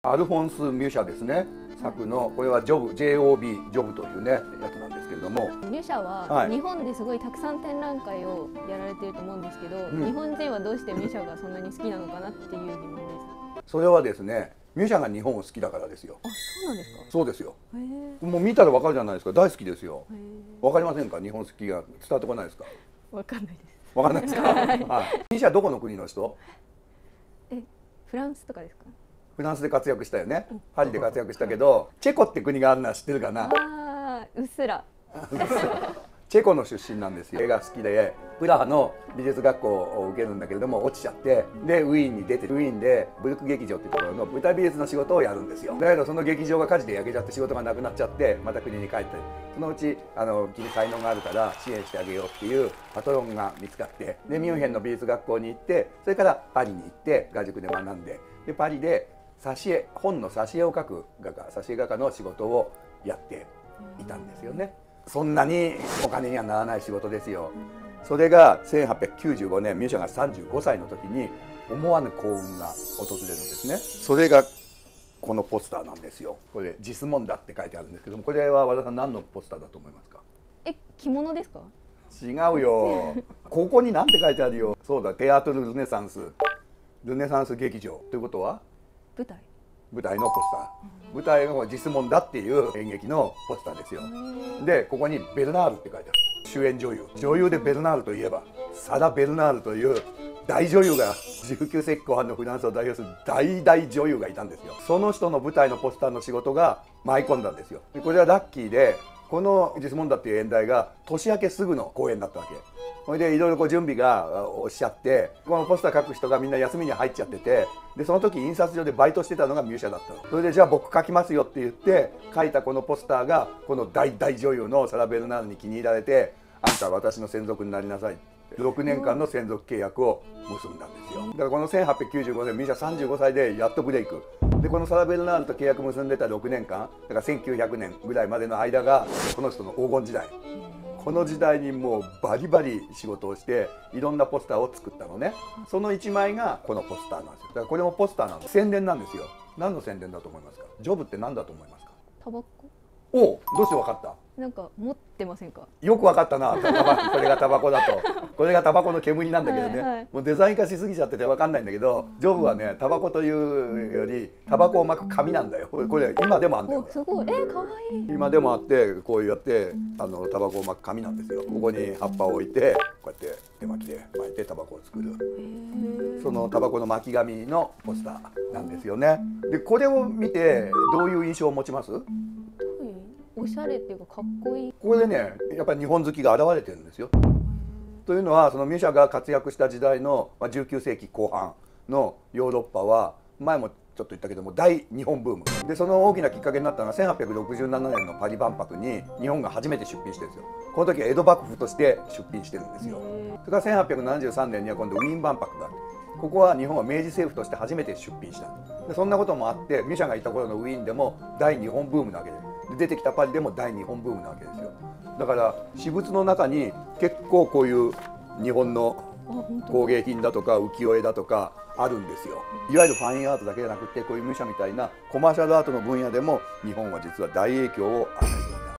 アルフォンス・ミュシャですね作の、これはジョブ JOB ジョブというねやつなんですけれども、 ミュシャは日本ですごいたくさん展覧会をやられていると思うんですけど、日本人はどうしてミュシャがそんなに好きなのかなっていう疑問です。 それはですね、ミュシャが日本を好きだからですよ。 あ、そうなんですか。 そうですよ。もう見たらわかるじゃないですか。大好きですよ。わかりませんか？日本好きが伝わってこないですか？ わかんないです。 わかんないですか？はい。ミュシャどこの国の人？ フランスとかですか？ フランスで活躍したよね。パリで活躍したけど、チェコって国があるのは知ってるかな？ ああ、うっすら。 チェコの出身なんですよ。絵が好きでプラハの美術学校を受けるんだけれども落ちちゃって、でウィーンに出て、ウィーンでブルク劇場っていうところの舞台美術の仕事をやるんですよ。だけどその劇場が火事で焼けちゃって仕事がなくなっちゃって、また国に帰って、そのうち君才能があるから支援してあげようっていうパトロンが見つかって、でミュンヘンの美術学校に行って、それからパリに行って画塾で学んで、でパリで挿絵、本の挿絵を描く画家、挿絵画家の仕事をやっていたんですよね。そんなにお金にはならない仕事ですよ。それが1895年、ミュシャが35歳の時に思わぬ幸運が訪れるんですね。それがこのポスターなんですよ。これジスモンダって書いてあるんですけども、これは和田さん何のポスターだと思いますか？ 着物ですか？ 違うよ。ここに何て書いてあるよ。そうだ、テアトル・ルネサンス、ルネサンス劇場ということは舞台のポスター、舞台がジスモンダっていう演劇のポスターですよ。でここにベルナールって書いてある。主演女優でベルナールといえばサラ・ベルナールという大女優が、19世紀後半のフランスを代表する大女優がいたんですよ。その人の舞台のポスターの仕事が舞い込んだんですよ。でこれはラッキーで、このジスモンダっていう演題が年明けすぐの公演だったわけ。それでいろいろ準備がおっしゃって、このポスター書く人がみんな休みに入っちゃってて、でその時印刷所でバイトしてたのがミュシャだったの。それでじゃあ僕書きますよって言って書いたこのポスターが、この大女優のサラ・ベルナールに気に入られて、あんたは私の専属になりなさいって6年間の専属契約を結んだんですよ。だからこの1895年、ミュシャ35歳でやっとブレイクで、このサラ・ベルナールと契約結んでた6年間だから1900年ぐらいまでの間がこの人の黄金時代。この時代にもうバリバリ仕事をしていろんなポスターを作ったのね。その1枚がこのポスターなんですよ。だからこれもポスターなの、宣伝なんですよ。何の宣伝だと思いますか？ジョブって何だと思いますか？ タバコ。 お、どうして分かった？ なんか持ってませんか？ よく分かったな。これがタバコだと。これがタバコの煙なんだけどね、もうデザイン化しすぎちゃってて分かんないんだけど、ジョブはねタバコというよりタバコを巻く紙なんだよ。これ今でもあるんだよ。 すごい、かわいい。 今でもあって、こうやってタバコを巻く紙なんですよ。ここに葉っぱを置いてこうやって手巻きで巻いてタバコを作る、そのタバコの巻き紙のポスターなんですよね。でこれを見てどういう印象を持ちます？ おしゃれっていうかかっこいい。 これでねやっぱり日本好きが現れてるんですよ。というのはそのミュシャが活躍した時代の19世紀後半のヨーロッパは、前もちょっと言ったけども大日本ブームで、その大きなきっかけになったのは1867年のパリ万博に日本が初めて出品してるんですよ。この時は江戸幕府として出品してるんですよ。それから1873年には今度ウィーン万博があって、ここは日本は明治政府として初めて出品した。でそんなこともあって、ミュシャがいた頃のウィーンでも大日本ブームなわけで、出てきたパリでも大日本ブームなわけですよ。だから私物の中に結構こういう日本の工芸品だとか浮世絵だとかあるんですよ。いわゆるファインアートだけじゃなくて、こういうミュシャみたいなコマーシャルアートの分野でも日本は実は大影響を与えています。